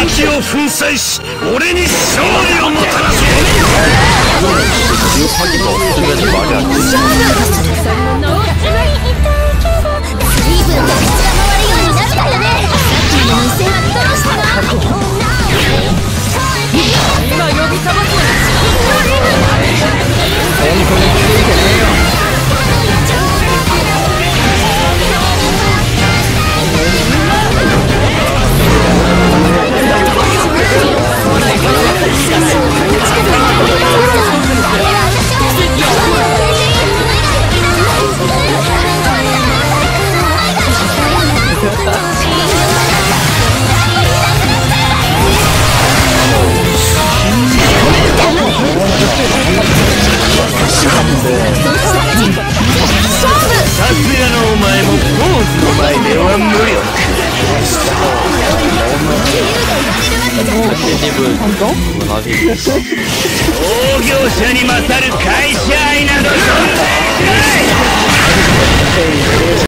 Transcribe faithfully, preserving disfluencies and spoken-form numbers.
敵を粉砕し俺に勝利をもたらせ。 기억하기가 없으면 말이 안 돼. 創業者に勝る会社愛などそんな